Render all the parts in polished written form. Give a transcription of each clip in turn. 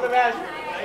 the best.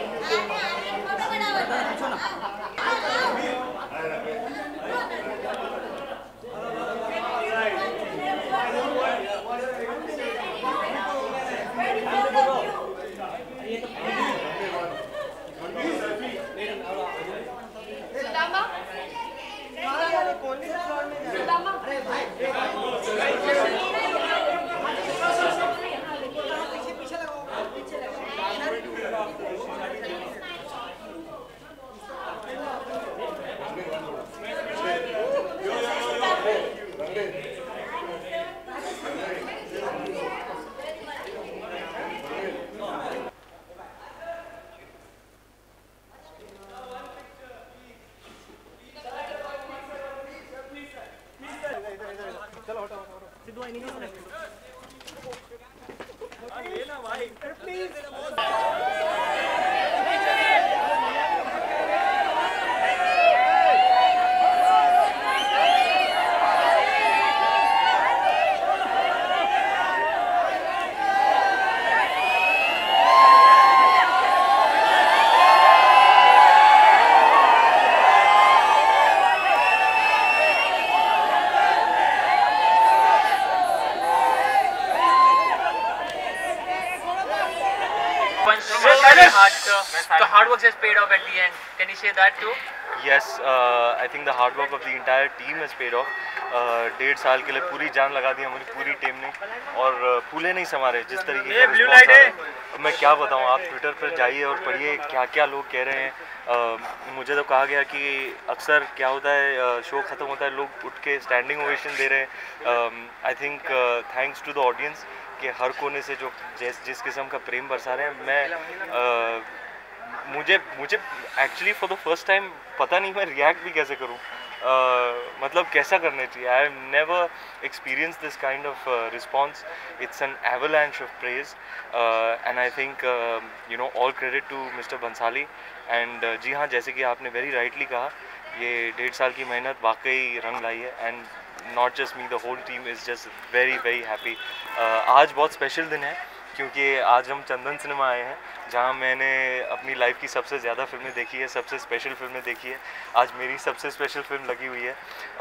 The hard work has paid off at the end. Can you say that too? Yes, I think the hard work of the entire team has paid off. 1.5 साल के लिए पूरी जान लगा दी हमारी पूरी team ने और फूले नहीं समारे जिस तरीके का रिस्पॉन्स आ रहा है। मैं क्या बताऊँ, आप ट्विटर पर जाइए और पढ़िए क्या क्या लोग कह रहे हैं। मुझे तो कहा गया कि अक्सर क्या होता है, शो ख़त्म होता है लोग उठ के स्टैंडिंग ओवेशन दे रहे हैं। I think thanks to the audience कि हर कोने से जो जिस किस्म का प्रेम बरसा रहे हैं। मैं मुझे actually for the first time पता नहीं मैं रिएक्ट भी कैसे करूं, मतलब कैसा करना चाहिए। I have never experience this kind of response. It's an avalanche of praise and I think you know all credit to mister Bhansali. And जी हाँ, जैसे कि आपने वेरी राइटली कहा, ये 1.5 साल की मेहनत वाकई रंग लाई है and not just me, the whole team is just very very happy. आज बहुत स्पेशल दिन है क्योंकि आज हम चंदन सिनेमा आए हैं जहां मैंने अपनी लाइफ की सबसे ज़्यादा फिल्में देखी है, सबसे स्पेशल फिल्में देखी है। आज मेरी सबसे स्पेशल फिल्म लगी हुई है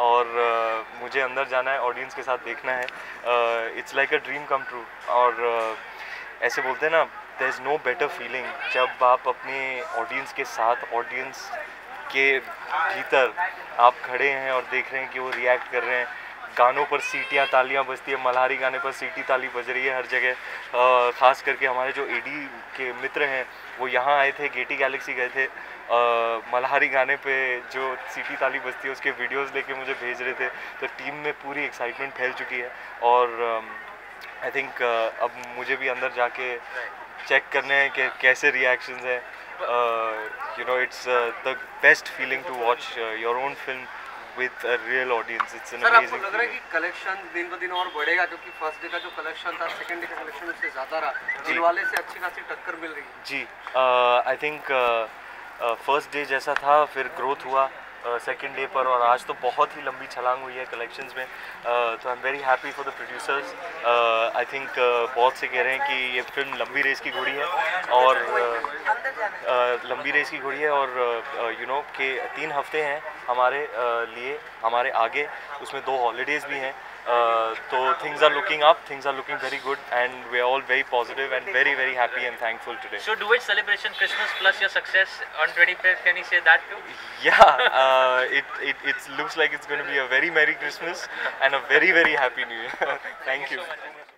और मुझे अंदर जाना है, ऑडियंस के साथ देखना है। It's like a dream come true. और ऐसे बोलते हैं ना, there is no better feeling जब आप अपने ऑडियंस के साथ, ऑडियंस के भीतर आप खड़े हैं और देख रहे हैं कि वो रिएक्ट कर रहे हैं। गानों पर सीटियाँ तालियाँ बजती है, मल्हारी गाने पर सीटी ताली बज रही है हर जगह। ख़ास करके हमारे जो एडी के मित्र हैं वो यहाँ आए थे, गेटी गैलेक्सी गए थे, मल्हारी गाने पे जो सीटी ताली बजती है उसके वीडियोस लेके मुझे भेज रहे थे। तो टीम में पूरी एक्साइटमेंट फैल चुकी है और आई थिंक अब मुझे भी अंदर जाके चेक करने हैं कि कैसे रिएक्शंस हैं। You know, it's the best feeling to watch your own film with a real audience. It's an amazing आपको लग रहा है कि कलेक्शन दिन ब दिन और बढ़ेगा, क्योंकि फर्स्ट डे का जो कलेक्शन था सेकंड डे का कलेक्शन उससे ज़्यादा रहा, दिलवाले से अच्छी खासी टक्कर मिल रही है? जी, आई थिंक फर्स्ट डे जैसा था फिर ग्रोथ हुआ सेकंड डे पर, और आज तो बहुत ही लंबी छलांग हुई है कलेक्शंस में। तो I am very happy for the producers. I think बहुत से कह रहे हैं कि ये फिल्म लंबी रेस की घोड़ी है और लंबी रेस की घोड़ी है और यू नो कि 3 हफ्ते हैं हमारे लिए, हमारे आगे, उसमें 2 हॉलीडेज़ भी हैं। तो things are looking up, things are looking very good, and we are all very positive and very very happy and thankful today. So do it celebration Christmas plus your success on 25th. Can you say that too? Yeah, it looks like it's going to be a very Merry Christmas and a very very Happy New Year. Thank you.